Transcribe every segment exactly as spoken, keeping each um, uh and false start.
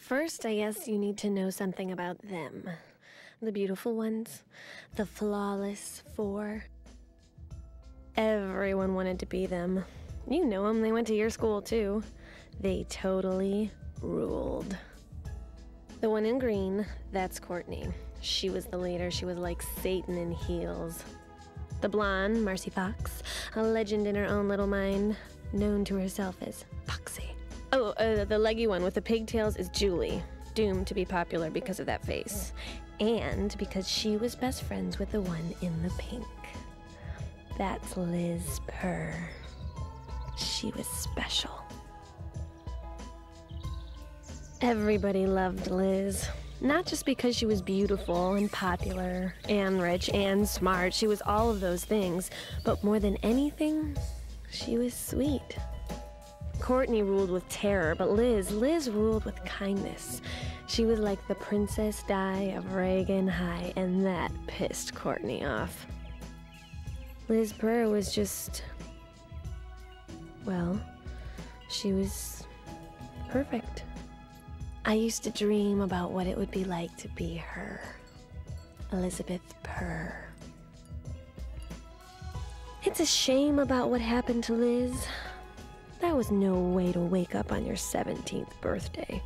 First, I guess you need to know something about them. The beautiful ones. The flawless four. Everyone wanted to be them. You know them, they went to your school too. They totally ruled. The one in green, that's Courtney. She was the leader, she was like Satan in heels. The blonde, Marcy Fox, a legend in her own little mind, known to herself as Foxy. Oh, uh, the leggy one with the pigtails is Julie, doomed to be popular because of that face. And because she was best friends with the one in the pink. That's Liz Purr. She was special. Everybody loved Liz. Not just because she was beautiful and popular and rich and smart. She was all of those things. But more than anything, she was sweet. Courtney ruled with terror, but Liz, Liz ruled with kindness. She was like the Princess Di of Reagan High, and that pissed Courtney off. Liz Purr was just, well, she was perfect. I used to dream about what it would be like to be her, Elizabeth Purr. It's a shame about what happened to Liz. That was no way to wake up on your seventeenth birthday.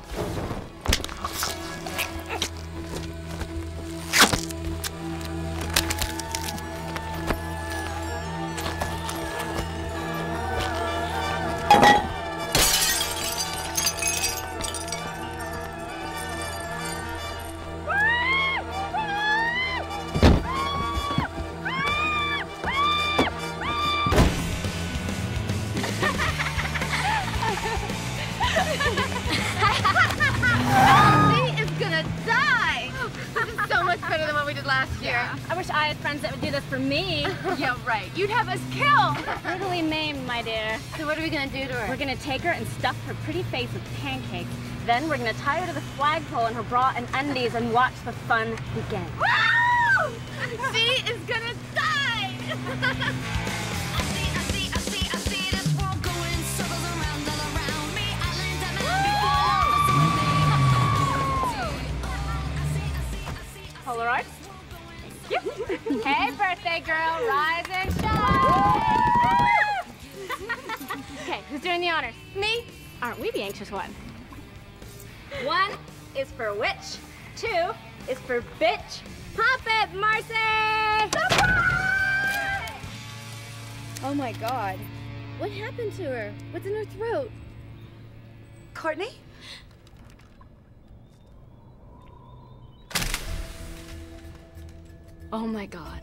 I wish I had friends that would do this for me. Yeah, right. You'd have us killed. Brutally maimed, my dear. So what are we gonna do to her? We're gonna take her and stuff her pretty face with pancakes. Then we're gonna tie her to the flagpole in her bra and undies and watch the fun begin. Woo! She is gonna die! I see, I see, I see, I see this world going circles around all around me. I learned that man before. Polaroid? Hey, birthday girl, rise and shine! Okay, who's doing the honors? Me? Aren't we the anxious one? One is for witch, two is for bitch. Pop it, Marcy! Surprise! Oh my God. What happened to her? What's in her throat? Courtney? Oh my God.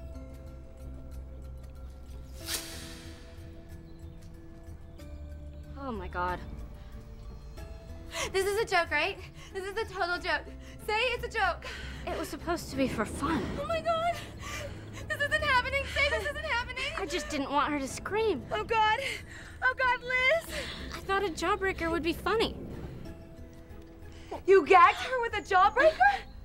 Oh my God. This is a joke, right? This is a total joke. Say it's a joke. It was supposed to be for fun. Oh my God. This isn't happening. Say this isn't happening. I just didn't want her to scream. Oh God. Oh God, Liz. I thought a jawbreaker would be funny. You gagged her with a jawbreaker?